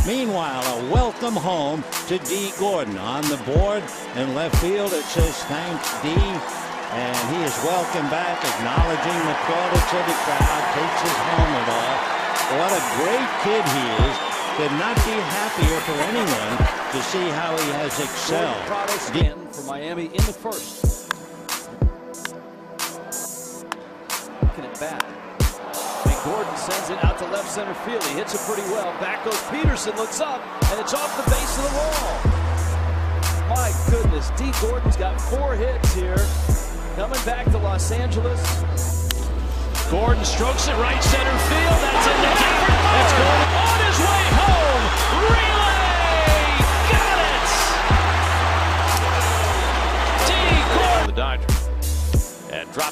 Meanwhile, a welcome home to Dee Gordon. On the board in left field, it says thanks, Dee. And he is welcomed back, acknowledging the plaudits of the crowd, takes his helmet off. What a great kid he is. Could not be happier for anyone to see how he has excelled. Again for Miami in the first. Looking at bat. And Gordon sends it out to left center field. He hits it pretty well. Back goes Peterson, looks up, and it's off the base of the wall. My goodness, Dee Gordon's got 4 hits here. Coming back to Los Angeles. Gordon strokes it right center field. That's in the gap. That's Gordon on his way home. Relay! Got it! Dee Gordon. The Dodgers. And drop.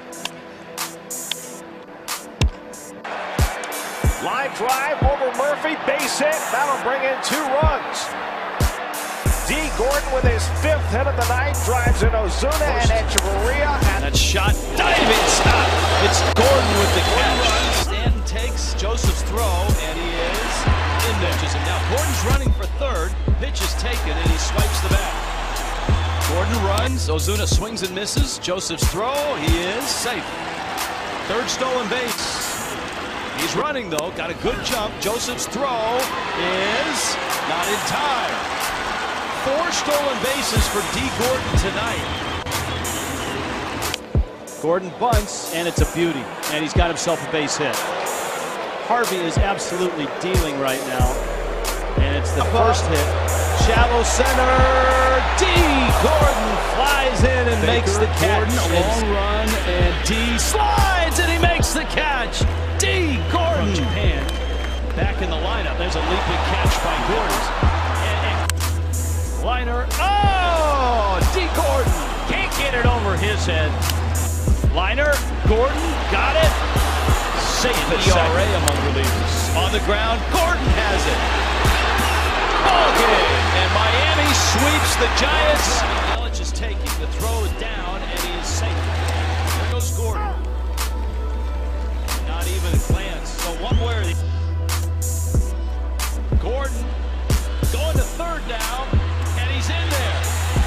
Line drive over Murphy. Base hit. That'll bring in 2 runs. Dee Gordon with his 5th hit of the night drives in Ozuna and Echeverria. That shot, diving stop. It's Gordon with the catch. Stanton takes Joseph's throw, and he is in there. And now Gordon's running for third. Pitch is taken, and he swipes the bat. Gordon runs. Ozuna swings and misses. Joseph's throw, he is safe. Third stolen base. He's running, though. Got a good jump. Joseph's throw is not in time. 4 stolen bases for Dee Gordon tonight. Gordon bunts, and it's a beauty. And he's got himself a base hit. Harvey is absolutely dealing right now. And it's the first hit. Shallow center. Dee Gordon flies in and makes the catch. Gordon, a long run, and Dee slides, and he makes the catch. Dee Gordon. From Japan, back in the lineup. There's a leaping catch by Gordon. Liner. Oh! Dee Gordon can't get it over his head. Liner. Gordon got it. Safe at ERA among relievers. On the ground. Gordon has it. Ball game. And Miami sweeps the Giants. Yelich is taking the throw down, and he is safe. There goes Gordon. Not even a glance. So one way or the Gordon going to third now. He's in there.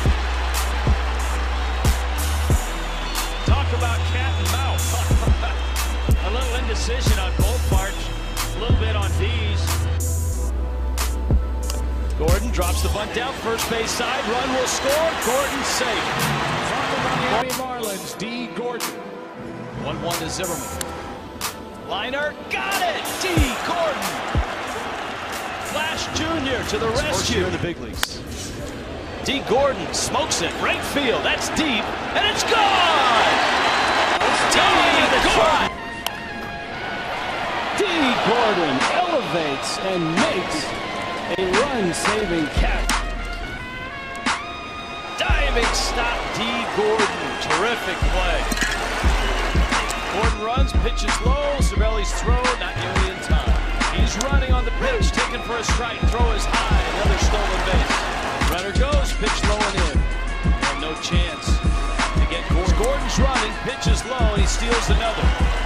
Talk about cat and mouse. A little indecision on both parts. A little bit on Dee's. Gordon drops the bunt down. First base side. Run will score. Gordon safe. From the Miami Marlins, Dee Gordon. 1-1 to Zimmerman. Liner. Got it. Dee Gordon. Flash Jr. to the rescue. First year in the big leagues. Dee Gordon smokes it, right field, that's deep, and it's gone! Dee Gordon! Dee Gordon elevates and makes a run-saving catch. Diving stop, Dee Gordon, terrific play. Gordon runs, pitches low, Cervelli's throw, not nearly in time. He's running on the pitch, taken for a strike, throw is high, another stolen base. Runner goes, pitch low and in. And no chance to get Gordon. Gordon's running, pitches low, and he steals another.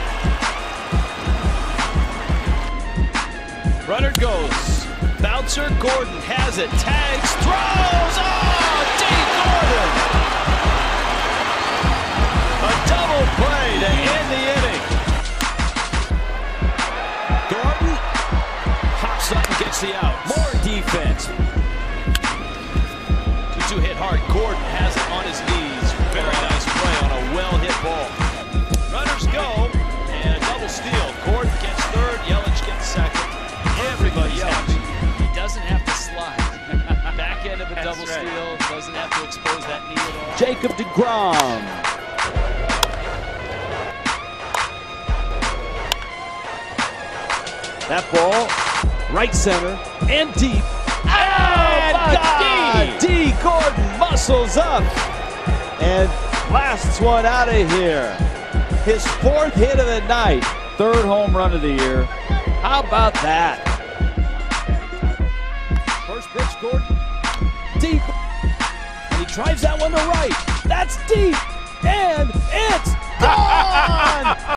Runner goes. Bouncer, Gordon has it. Tags, throws. Oh, Dee Gordon! A double play to end the inning. Gordon pops up and gets the out. More defense. Hit hard. Gordon has it on his knees. Very nice play on a well-hit ball. Runners go, and a double steal. Gordon gets third, Yelich gets second. Everybody else. He doesn't have to slide. Back end of a double steal. Doesn't have to expose that knee at all. Jacob deGrom. That ball, right center, and deep. Dee Gordon muscles up and blasts one out of here. His 4th hit of the night, 3rd home run of the year. How about that? First pitch, Gordon. Deep. And he drives that one to right. That's deep. And it's gone!